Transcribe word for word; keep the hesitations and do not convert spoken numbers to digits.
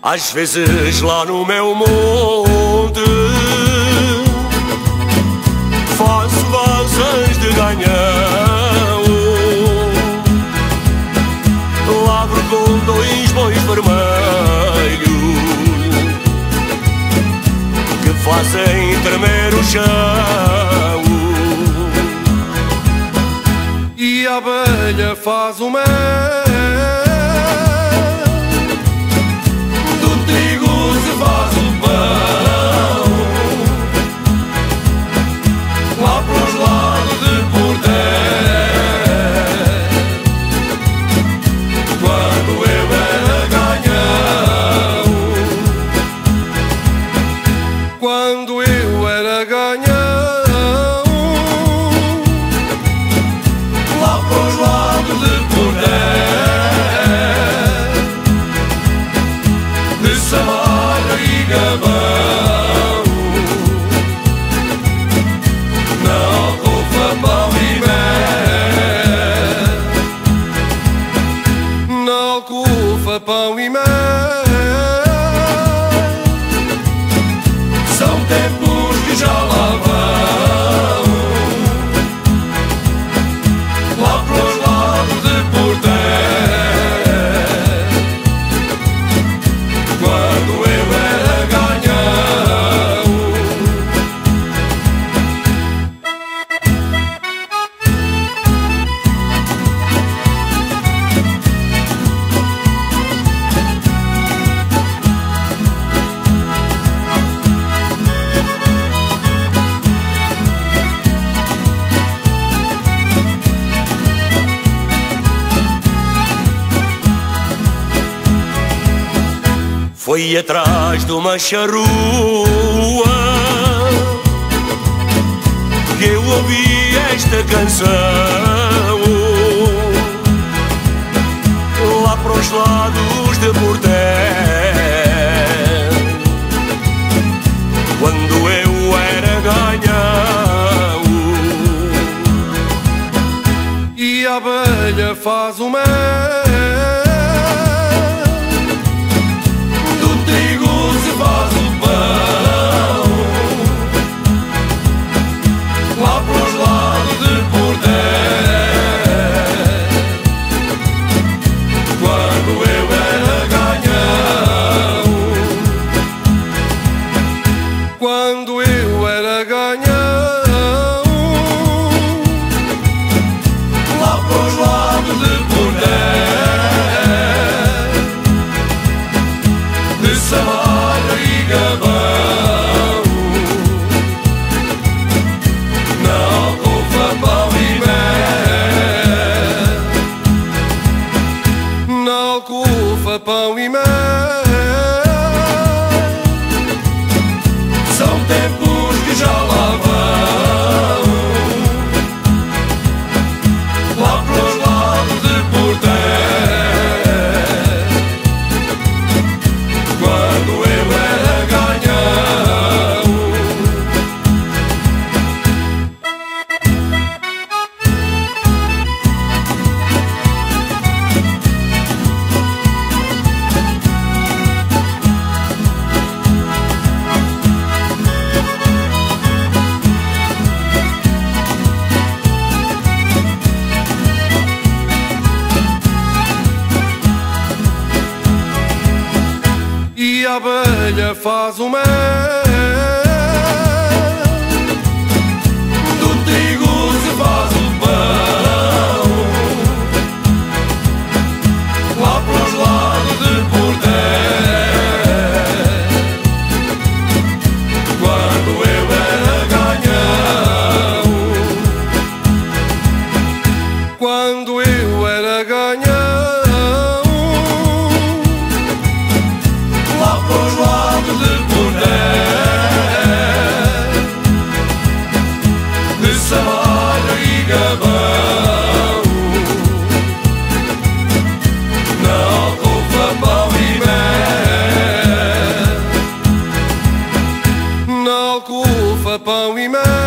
Às vezes lá no meu monte faço vasas de ganhão, lavro com dois bois vermelhos que fazem tremer o chão. E a abelha faz o mel do trigo, se faz o pão lá para os lados de Portel. Quando eu era ganhão, quando eu era ganhão, lá para os lados de Portel, de Samara e Gabão, na alcofa pão e mel, na alcofa pão e mel. São tempos que já lá vão, lá para os lados de Portel. Quando eu era ganhão, foi atrás de uma charrua que eu ouvi esta canção, lá para os lados de Portel. Quando eu era ganhão, e a abelha faz o mel do trigo, se faz o pão lá para os lados de Portel. Quando eu era ganhão, quando eu era ganhão, lá para os lados de Portel, de Samara e Gabão, na alcofa pão e mel, na alcofa pão e mel. São tempos que já lá vão, lá para os lados de Portel. Quando eu era ganhão, e a abelha faz o mel do trigo, se faz o pão lá para os lados de Portel. Quando eu era ganhão, quando eu era ganhão, lá para os lados de Portel, de Samara e Gabão, na alcofa pão e mel, na alcofa pão e mel.